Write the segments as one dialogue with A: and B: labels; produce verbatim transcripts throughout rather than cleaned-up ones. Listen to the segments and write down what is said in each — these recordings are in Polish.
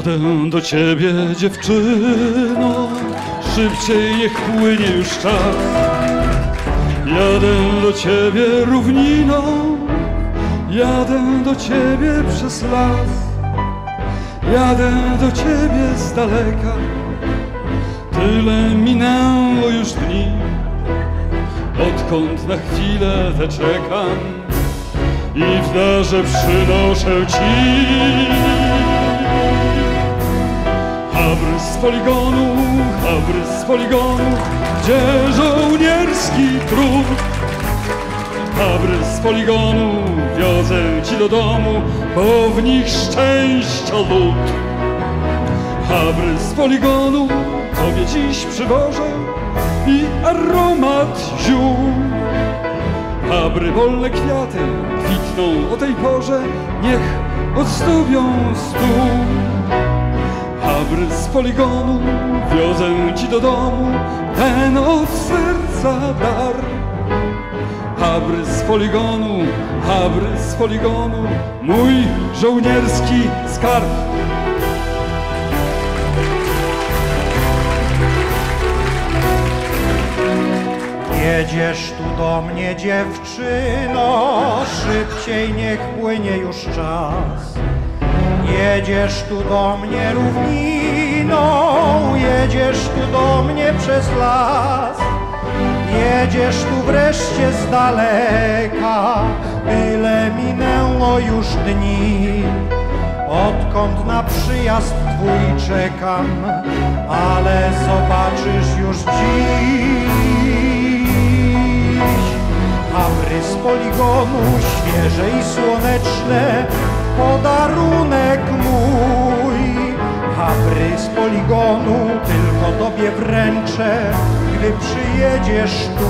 A: Jadę do ciebie, dziewczyno, szybciej niech płynie już czas. Jadę do ciebie równiną, jadę do ciebie przez las. Jadę do ciebie z daleka, tyle minęło już dni, odkąd na chwilę tę czekam i w darze przynoszę ci habry z poligonu, habry z poligonu, gdzie żołnierski trud. Habry z poligonu wiozę ci do domu, bo w nich szczęścia lód. Habry z poligonu tobie dziś przywożę i aromat ziół. Habry wolne kwiaty kwitną o tej porze, niech ozdobią stół. Habry z poligonu wiozę ci do domu, ten od serca dar. Habry z poligonu, habry z poligonu, mój żołnierski skarb.
B: Jedziesz tu do mnie, dziewczyno, szybciej niech płynie już czas. Jedziesz tu do mnie równiną, jedziesz tu do mnie przez las. Jedziesz tu wreszcie z daleka, tyle minęło już dni, odkąd na przyjazd twój czekam, ale zobaczysz już dziś. Habry z poligonu, świeże i słoneczne, podarunek mój. Habry z poligonu tylko tobie wręczę, gdy przyjedziesz tu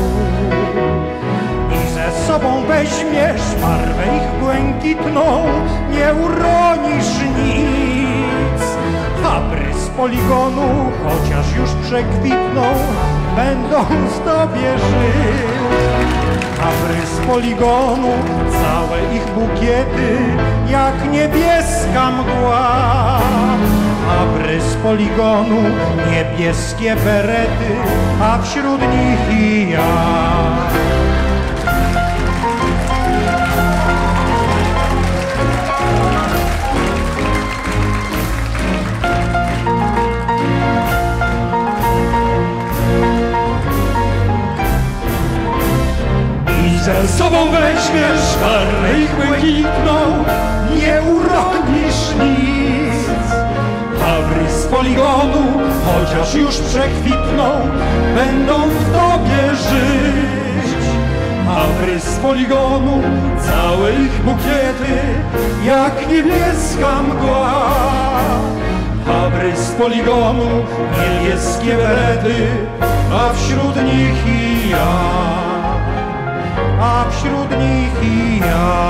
B: i ze sobą weźmiesz barwę ich błękitną, nie uronisz nic. Habry z poligonu, chociaż już przekwitną, będą z tobie żyć. Habry z poligonu, całe ich bukiety, jak niebieska mgła. Habry z poligonu, niebieskie berety, a wśród nich i ja.
A: I ze sobą weźmiesz barwę ich błękitną, nie uronisz nic. Habry z poligonu, chociaż już przekwitną, będą w tobie żyć. Habry z poligonu, całe ich bukiety, jak niebieska mgła. Habry z poligonu, niebieskie berety, a wśród nich i ja, a wśród nich i ja.